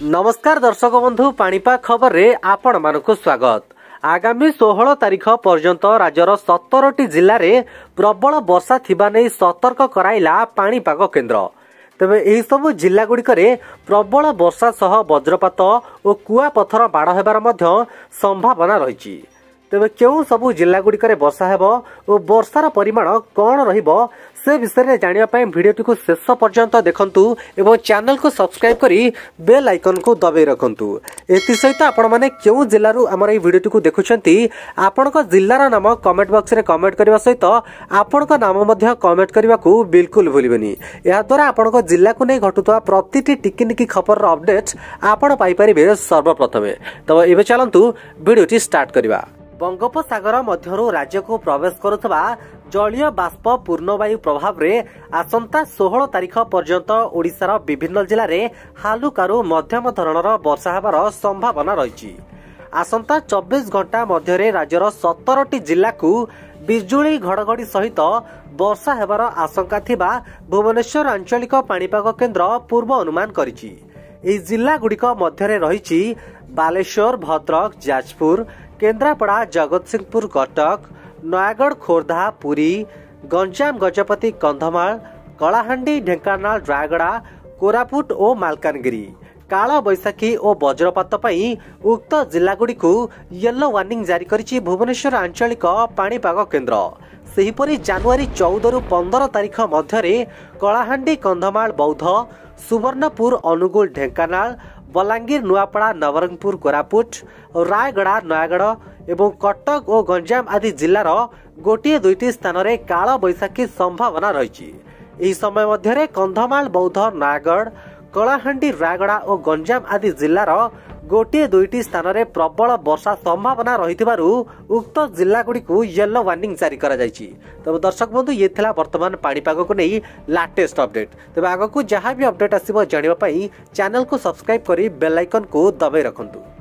नमस्कार दर्शक बंधु पाणीपाग खबर रे आपण मानक स्वागत। आगामी 16 तारिख पर्यंत राज्यर 17टी जिले में प्रबल वर्षा थिबा नै सतर्क कराइला पाणीपाग केन्द्र। तेबे एही सब जिला गुड़िक प्रबल वर्षा सह वज्रपात और कुआपथर बाड़ हेबार मध्य संभावना रही। तेबे केउ सबु जिला गुड़िक वर्षा हेबो और वर्षार परिमाण कौन रहिबो से विषय जानिया पय भिडियोटी को शेष पर्यंत देखंतु एवं चैनल को सब्सक्राइब करी बेल आइकन को दबाई रखंतु। एति सहित आपण माने केउ जिल्लारु हमर এই भिडियोटी को देखुछंती आपनका जिल्लार नाम कमेंट बॉक्स रे कमेंट करबा सहित आपनका नाम मध्य कमेंट करबा को बिल्कुल भूलिबेनी। या द्वारा आपनका जिल्ला को नै घटुतवा प्रतिटी टिकिनिकी खबर रो अपडेट आपण पाई परिबे सर्वप्रथमे। तब एबे चलंतु भिडियोटी स्टार्ट करबा। बंगोपसागर मध्यरु राज्य को प्रवेश करुवा जलीय बाष्प पूर्णवायु प्रभाव रे आसंता 16 तारिख पर्यंत ओडिशार विभिन्न जिले में हालुकारु मध्यम धरणर वर्षा हेबार संभावना रही। आसंता 24 घंटा मध्य राज्यर 17टी जिला को बिजुली घड़घड़ी सहित वर्षा हेबार आशंका थिबा भुवनेश्वर आंचलिक पाणीपाग केन्द्र पूर्व अनुमान करिछि। एही जिला गुड़िक मध्य रही बालेश्वर, भद्रक, जाजपुर, केन्द्रापड़ा, जगतसिंहपुर, कटक, नयागढ़, खोर्धा, पुरी, गंजाम, गजपति, कंधमाल, कलाहांडी, ढेंकानाल, रायगड़ा, कोरापुट और मालकानगिरी। काला बैशाखी और वज्रपात पई उक्त जिलागुड़ी को येलो वार्निंग जारी करिछि भुवनेश्वर आंचलिक पाणीपाग केन्द्र। सेहिपरि जनवरी 14 रु 15 तारिख मध्य कलाहांडी, कंधमाल, बौद्ध, सुवर्णपुर, अनुगुल, ढेंकानाल, बलांगीर, नुआपड़ा, नवरंगपुर, कोरापुट, रायगड़ा, नयागढ़ एवं कटक और गंजाम आदि जिलार गोटे दुईटी स्थान में काला बैशाखी संभावना रही। यह समय मध्य कंधमाल, बौद्ध, नयागढ़, कलाहांडी, रायगड़ा और गंजाम आदि जिलार गोटे दुईटी स्थान में प्रबल वर्षा संभावना रही उक्त जिला गुड़ी को येलो वार्निंग जारी करा जायछि। तब दर्शक बंधु ये थिला वर्तमान पाणीपाग को नहीं लेटेस्ट अपडेट। तब आगो को जहाँ भी अपडेट आसिबो जानिबा पई चैनल को सब्सक्राइब करी बेल आइकन को दबाई रखंतु।